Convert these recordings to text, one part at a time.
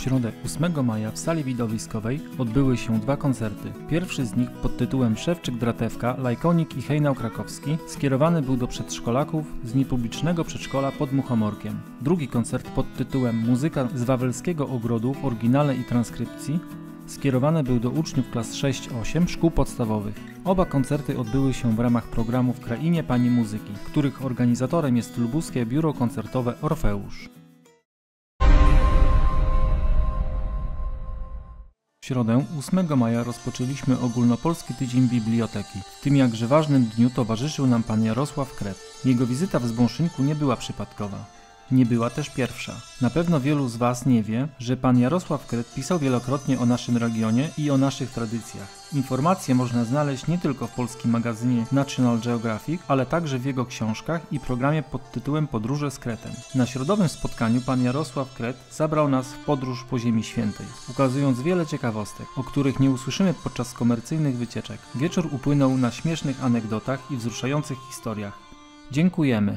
środę 8 maja w sali widowiskowej odbyły się dwa koncerty. Pierwszy z nich pod tytułem Szewczyk-Dratewka, Lajkonik i Hejnał Krakowski skierowany był do przedszkolaków z niepublicznego przedszkola pod Muchomorkiem. Drugi koncert pod tytułem Muzyka z Wawelskiego Ogrodu w oryginale i transkrypcji skierowany był do uczniów klas 6-8 szkół podstawowych. Oba koncerty odbyły się w ramach programu W Krainie Pani Muzyki, których organizatorem jest lubuskie biuro koncertowe Orfeusz. W środę 8 maja rozpoczęliśmy ogólnopolski tydzień biblioteki. W tym jakże ważnym dniu towarzyszył nam pan Jarosław Kret. Jego wizyta w Zbąszynku nie była przypadkowa. Nie była też pierwsza. Na pewno wielu z Was nie wie, że pan Jarosław Kret pisał wielokrotnie o naszym regionie i o naszych tradycjach. Informacje można znaleźć nie tylko w polskim magazynie National Geographic, ale także w jego książkach i programie pod tytułem Podróże z Kretem. Na środowym spotkaniu pan Jarosław Kret zabrał nas w podróż po Ziemi Świętej, ukazując wiele ciekawostek, o których nie usłyszymy podczas komercyjnych wycieczek. Wieczór upłynął na śmiesznych anegdotach i wzruszających historiach. Dziękujemy!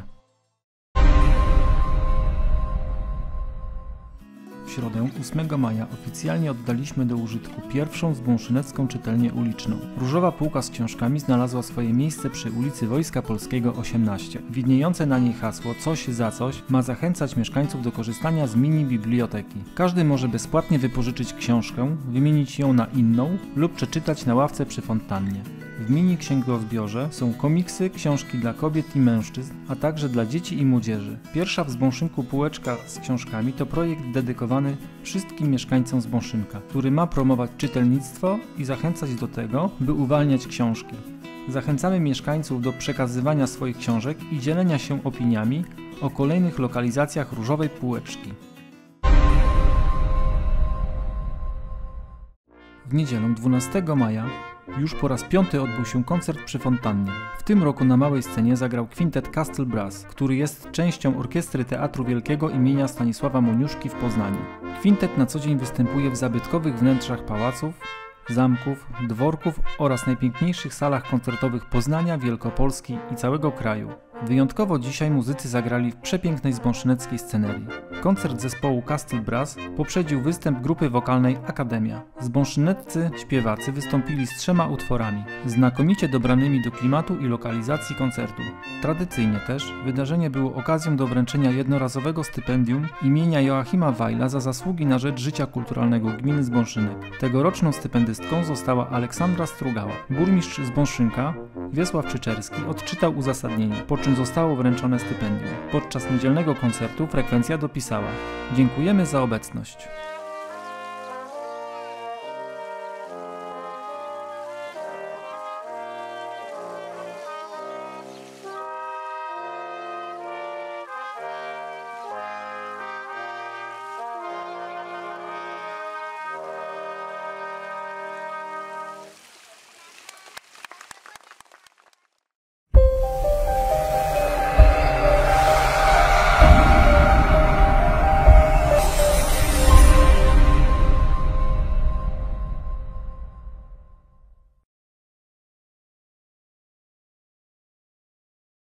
W środę 8 maja oficjalnie oddaliśmy do użytku pierwszą zbąszynecką czytelnię uliczną. Różowa półka z książkami znalazła swoje miejsce przy ulicy Wojska Polskiego 18. Widniejące na niej hasło "Coś za coś" ma zachęcać mieszkańców do korzystania z mini biblioteki. Każdy może bezpłatnie wypożyczyć książkę, wymienić ją na inną lub przeczytać na ławce przy fontannie. W mini księgozbiorze są komiksy, książki dla kobiet i mężczyzn, a także dla dzieci i młodzieży. Pierwsza w Zbąszynku półeczka z książkami to projekt dedykowany wszystkim mieszkańcom Zbąszynka, który ma promować czytelnictwo i zachęcać do tego, by uwalniać książki. Zachęcamy mieszkańców do przekazywania swoich książek i dzielenia się opiniami o kolejnych lokalizacjach różowej półeczki. W niedzielę 12 maja już po raz 5 odbył się koncert przy fontannie. W tym roku na małej scenie zagrał kwintet Castle Brass, który jest częścią Orkiestry Teatru Wielkiego imienia Stanisława Moniuszki w Poznaniu. Kwintet na co dzień występuje w zabytkowych wnętrzach pałaców, zamków, dworków oraz najpiękniejszych salach koncertowych Poznania, Wielkopolski i całego kraju. Wyjątkowo dzisiaj muzycy zagrali w przepięknej zbąszyneckiej scenerii. Koncert zespołu Castle Brass poprzedził występ grupy wokalnej Akademia. Zbąszyneccy śpiewacy wystąpili z 3 utworami, znakomicie dobranymi do klimatu i lokalizacji koncertu. Tradycyjnie też wydarzenie było okazją do wręczenia jednorazowego stypendium imienia Joachima Wajla za zasługi na rzecz życia kulturalnego gminy Zbąszynek. Tegoroczną stypendystką została Aleksandra Strugała. Burmistrz Zbąszynka, Wiesław Czyczerski, odczytał uzasadnienie, po czym zostało wręczone stypendium. Podczas niedzielnego koncertu frekwencja dopisała: "Dziękujemy za obecność".